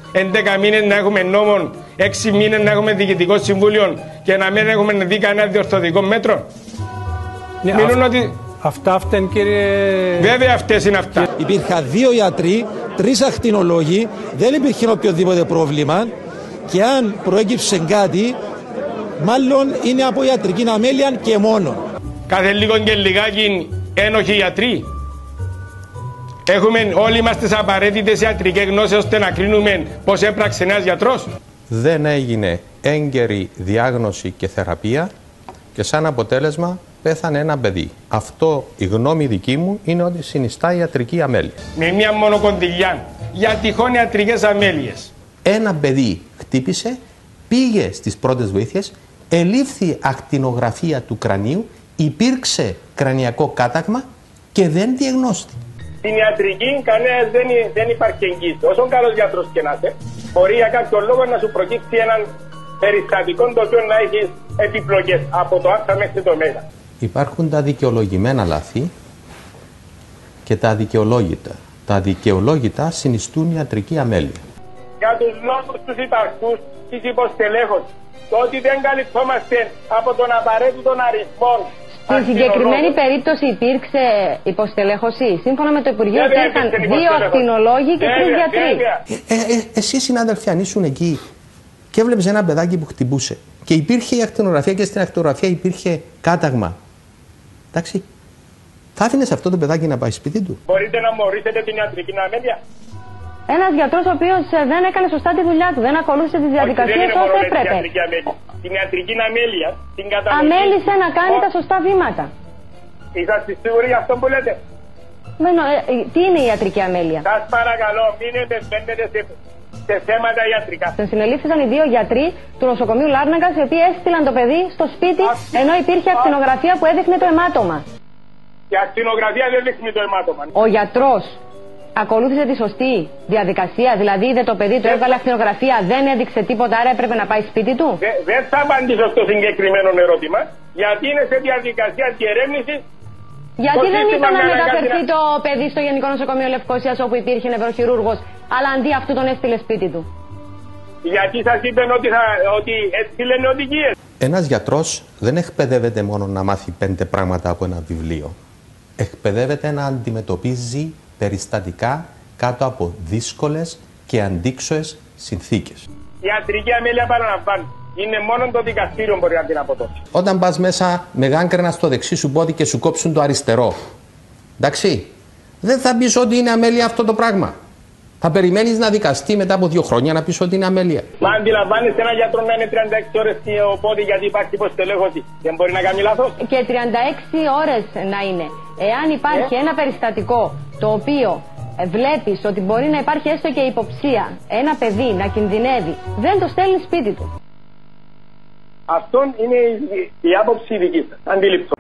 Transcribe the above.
11 μήνες να έχουμε νόμο, 6 μήνες να έχουμε διοικητικό συμβούλιο και να μην έχουμε δει κανένα διορθωτικό μέτρο. Ναι, αυτά φταίνουν, κύριε. Βέβαια αυτές είναι αυτά. Υπήρχαν 2 γιατροί, 3 ακτινολόγοι, δεν υπήρχε οποιοδήποτε πρόβλημα και αν προέκυψε κάτι, μάλλον είναι από ιατρική αμέλεια και μόνο. Κάθε λίγο και λιγάκι ένοχοι γιατροί. Όλοι είμαστε τις απαραίτητες ιατρικές γνώσεις ώστε να κρίνουμε πώς έπραξε ένας γιατρός. Δεν έγινε έγκαιρη διάγνωση και θεραπεία και σαν αποτέλεσμα πέθανε ένα παιδί. Αυτό, η γνώμη δική μου, είναι ότι συνιστά ιατρική αμέλεια. Με μια μονοκοντιλιά για τυχόν ιατρικές αμέλειες. Ένα παιδί χτύπησε, πήγε στις πρώτες βοήθειες, ελήφθη ακτινογραφία του κρανίου, υπήρξε κρανιακό κάταγμα και δεν διαγνώστη. Στην ιατρική κανένας δεν υπάρχει εγγύηση. Όσο καλός γιατρός και να είσαι, μπορεί για κάποιο λόγο να σου προκύψει έναν περιστατικό το οποίο να έχει επιπλοκές από το Α μέχρι το Μ. Υπάρχουν τα δικαιολογημένα λάθη και τα αδικαιολόγητα. Τα αδικαιολόγητα συνιστούν ιατρική αμέλεια. Για τους λόγους τους υπαρκτούς της υποστελέχωσης, το ότι δεν καλυπτόμαστε από τον απαραίτητο αριθμό. Στην συγκεκριμένη περίπτωση υπήρξε υποστελέχωση. Σύμφωνα με το Υπουργείο υπήρχαν 2 ακτινολόγοι και 3 γιατροί. Εσύ, συνάδελφοι, αν ήσουν εκεί και έβλεπες ένα παιδάκι που χτυπούσε και υπήρχε η ακτινογραφία και στην ακτινογραφία υπήρχε κάταγμα. Εντάξει, θα άφηνες αυτό το παιδάκι να πάει σπίτι του? Μπορείτε να μου ορίσετε την ιατρική αμέλεια? Ένας γιατρός ο οποίος δεν έκανε σωστά τη δουλειά του, δεν ακολούθησε τις διαδικασίες όσο έπρεπε. Την ιατρική αμέλεια, την κατανομή. Αμέλησε να κάνει τα σωστά βήματα. Είσαστε σίγουροι για αυτό που λέτε? Τι είναι η ιατρική αμέλεια? Σας παρακαλώ, μην επεμβαίνετε σε θέματα ιατρικά. Συνελήφθησαν οι 2 γιατροί του νοσοκομείου Λάρναγκας, οι οποίοι έστειλαν το παιδί στο σπίτι ενώ υπήρχε ακτινογραφία που έδειχνε το αιμάτωμα. Η ακτινογραφία δεν δείχνει το αιμάτωμα. Ο γιατρός ακολούθησε τη σωστή διαδικασία, δηλαδή είδε το παιδί, του έβγαλε ακτινογραφία, δεν έδειξε τίποτα, άρα έπρεπε να πάει σπίτι του? Δεν θα απαντήσω στο συγκεκριμένο ερώτημα, γιατί είναι σε διαδικασία διερεύνησης. Γιατί δεν ήταν να μεταφερθεί το παιδί στο Γενικό Νοσοκομείο Λευκωσίας όπου υπήρχε νευροχειρούργος, αλλά αντί αυτού τον έστειλε σπίτι του? Γιατί σας είπαν ότι έστειλαν οδηγίες. Ένας γιατρός δεν εκπαιδεύεται μόνο να μάθει 5 πράγματα από ένα βιβλίο. Εκπαιδεύεται να αντιμετωπίζει περιστατικά κάτω από δύσκολες και αντίξωες συνθήκες. Η ιατρική αμέλεια, παραλαμβάνω, είναι μόνο το δικαστήριο μπορεί να την αποδώσει. Όταν πας μέσα με γάγκρενα στο δεξί σου πόδι και σου κόψουν το αριστερό, εντάξει, δεν θα πεις ότι είναι αμέλεια αυτό το πράγμα. Θα περιμένεις να δικαστεί μετά από 2 χρόνια να πεις ότι είναι αμέλεια. Μα αντιλαμβάνεσαι ένα γιατρό να είναι 36 ώρες στο πόδι γιατί υπάρχει υποστελέχωση? Δεν μπορεί να κάνει λάθος? Και 36 ώρες να είναι. Εάν υπάρχει ένα περιστατικό το οποίο βλέπεις ότι μπορεί να υπάρχει έστω και υποψία, ένα παιδί να κινδυνεύει, δεν το στέλνει σπίτι του. Αυτό είναι η άποψη δική σας. Αντιληπτό.